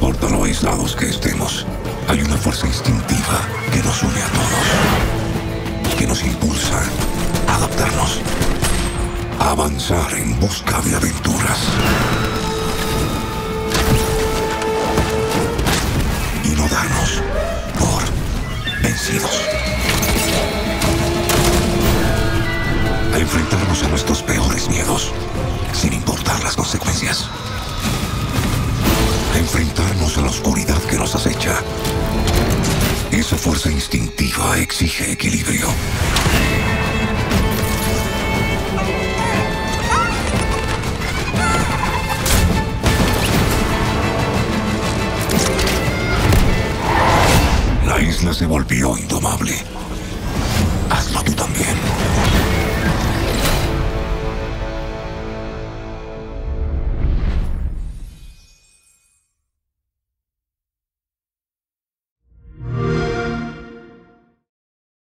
importa lo aislados que estemos, hay una fuerza instintiva que nos une a todos, que nos impulsa a adaptarnos, a avanzar en busca de aventuras. Y no darnos por vencidos. A enfrentarnos a nuestros peores miedos, sin importar las consecuencias. A enfrentarnos a la oscuridad que nos acecha. Esa fuerza instintiva exige equilibrio. La isla se volvió indomable. Hazlo tú también.